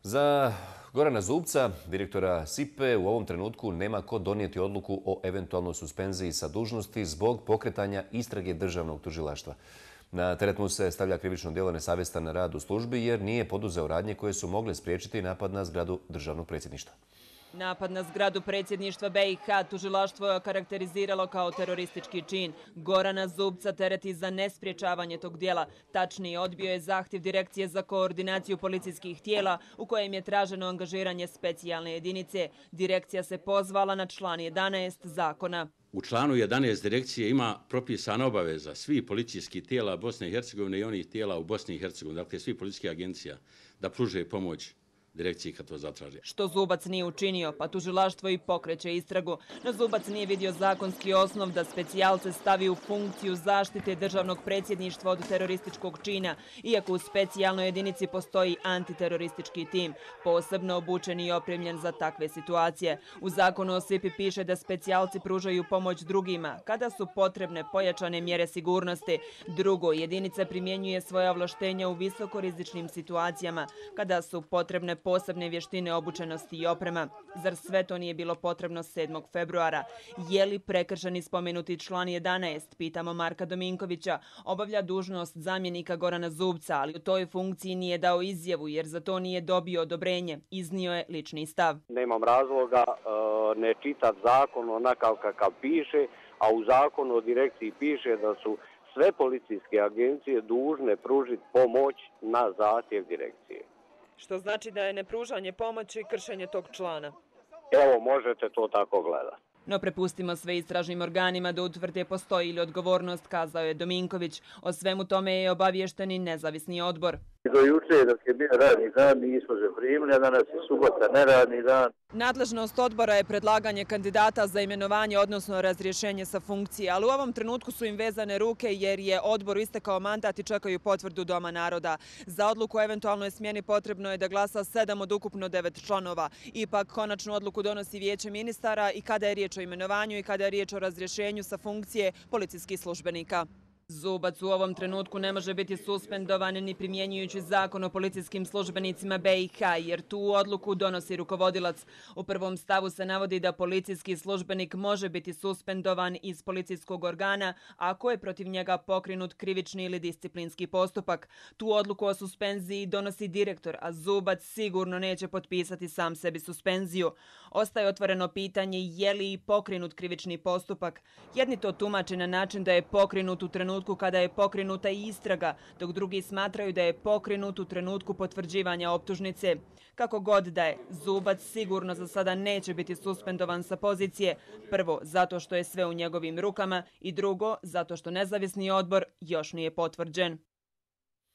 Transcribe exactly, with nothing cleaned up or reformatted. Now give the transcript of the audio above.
Za Gorana Zubca, direktora S I P E, u ovom trenutku nema ko donijeti odluku o eventualnoj suspenziji sa dužnosti zbog pokretanja istrage državnog tužilaštva. Na teret mu se stavlja krivično djelo nesavjestan rad u službi jer nije poduzeo radnje koje su mogle spriječiti napad na zgradu državnog predsjedništva. Napad na zgradu predsjedništva B i H tužilaštvo je karakteriziralo kao teroristički čin. Gorana Zubca tereti za nespriječavanje tog dijela. Tačnije, odbio je zahtjev Direkcije za koordinaciju policijskih tijela u kojem je traženo angažiranje specijalne jedinice. Direkcija se pozvala na član jedanaest zakona. U članu jedanaest direkcije ima propisana obaveza svih policijskih tijela Bosne i Hercegovine i onih tijela u Bosni i Hercegovini, dakle svih policijskih agencija, da pruže pomoć direkciji kad to zatraži. Što Zubac nije učinio, pa tužilaštvo i pokreće istragu. No Zubac nije vidio zakonski osnov da specijalce stavi u funkciju zaštite državnog predsjedništva od terorističkog čina, iako u specijalnoj jedinici postoji antiteroristički tim, posebno obučen i opremljen za takve situacije. U zakonu o S I P I piše da specijalci pružaju pomoć drugima kada su potrebne pojačane mjere sigurnosti. Drugo, jedinica primjenjuje svoja ovlaštenja u visokorizičnim situacijama kada su potrebne posebne vještine, obučenosti i oprema. Zar sve to nije bilo potrebno sedmog februara? Je li prekršeni spomenuti član jedanaest, pitamo Marka Dominkovića, obavlja dužnost zamjenika Gorana Zubca, ali u toj funkciji nije dao izjavu jer za to nije dobio odobrenje. Iznio je lični stav. Nemam razloga uh, ne čitati zakon onakav kakav piše, a u zakonu o direkciji piše da su sve policijske agencije dužne pružiti pomoć na zahtjev direkcije. Što znači da je nepružanje pomoći i kršenje tog člana. Evo, možete to tako gledati. No prepustimo sve istražnim organima da utvrde postoji li odgovornost, kazao je Dominković. O svemu tome je obaviješten i nezavisni odbor. Do juče dok je bio radni dan nismo se primili, a danas je subota neradni dan. Nadležnost odbora je predlaganje kandidata za imenovanje, odnosno razrješenje sa funkcije, ali u ovom trenutku su im vezane ruke jer je odboru istekao mandat i čekaju potvrdu Doma naroda. Za odluku o eventualnoj smjeni potrebno je da glasa sedam od ukupno devet članova. Ipak konačnu odluku donosi Vijeće ministara i kada je riječ o imenovanju i kada je riječ o razrješenju sa funkcije policijskih službenika. Zubac u ovom trenutku ne može biti suspendovan ni primjenjujući zakon o policijskim službenicima B i H, jer tu odluku donosi rukovodilac. U prvom stavu se navodi da policijski službenik može biti suspendovan iz policijskog organa ako je protiv njega pokrenut krivični ili disciplinski postupak. Tu odluku o suspenziji donosi direktor, a Zubac sigurno neće potpisati sam sebi suspenziju. Ostaje otvoreno pitanje je li i pokrenut krivični postupak. Jedni to tumače na način da je pokrenut u trenutku kada je pokrenuta i istraga, dok drugi smatraju da je pokrenut u trenutku potvrđivanja optužnice. Kako god da je, Zubac sigurno za sada neće biti suspendovan sa pozicije. Prvo, zato što je sve u njegovim rukama i drugo, zato što nezavisni odbor još nije potvrđen.